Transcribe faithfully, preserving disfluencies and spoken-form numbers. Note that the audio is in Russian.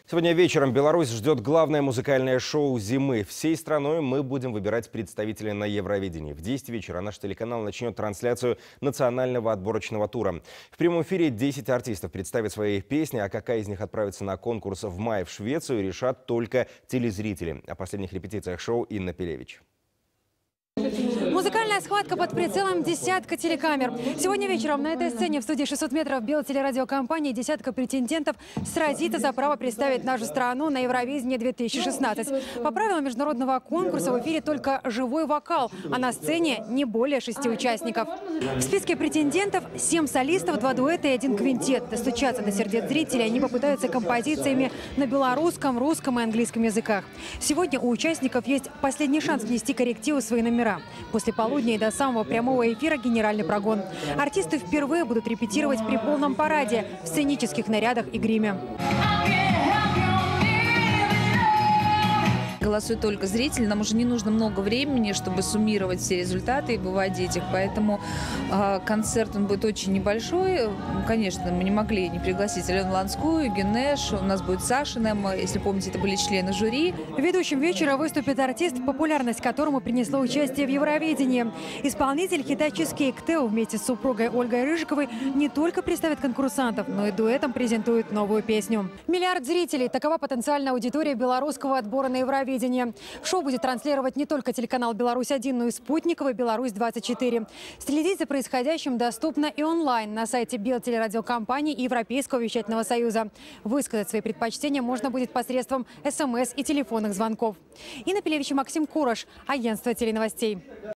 Сегодня вечером Беларусь ждет главное музыкальное шоу зимы. Всей страной мы будем выбирать представителей на Евровидении. В десять вечера наш телеканал начнет трансляцию национального отборочного тура. В прямом эфире десять артистов представят свои песни, а какая из них отправится на конкурс в мае в Швецию, решат только телезрители. О последних репетициях шоу Инна Пелевич. Музыкальная схватка под прицелом десятка телекамер. Сегодня вечером на этой сцене в студии шестьсот метров белтелерадиокомпании десятка претендентов сразится за право представить нашу страну на Евровидении две тысячи шестнадцать. По правилам международного конкурса в эфире только живой вокал, а на сцене не более шести участников. В списке претендентов семь солистов, два дуэта и один квинтет. Достучаться до сердец зрителей они попытаются композициями на белорусском, русском и английском языках. Сегодня у участников есть последний шанс внести коррективы в свои номера. После полудня и до самого прямого эфира генеральный прогон. Артисты впервые будут репетировать при полном параде, в сценических нарядах и гриме. Голосует только зритель. Нам уже не нужно много времени, чтобы суммировать все результаты и выводить их. Поэтому э, концерт он будет очень небольшой. Конечно, мы не могли не пригласить Алену Ланскую, Гюнеш. У нас будет Сашиным. Если помните, это были члены жюри. Ведущим вечера выступит артист, популярность которому принесло участие в Евровидении. Исполнитель хита «Чизкейк» Тео вместе с супругой Ольгой Рыжиковой не только представит конкурсантов, но и дуэтом презентует новую песню. Миллиард зрителей – такова потенциальная аудитория белорусского отбора на Евровидение. Шоу будет транслировать не только телеканал «Беларусь один», но и спутниковый «Беларусь двадцать четыре». Следить за происходящим доступно и онлайн на сайте белтелерадиокомпании и Европейского вещательного союза. Высказать свои предпочтения можно будет посредством СМС и телефонных звонков. Инна Пелевич и Максим Кураш, агентство теленовостей.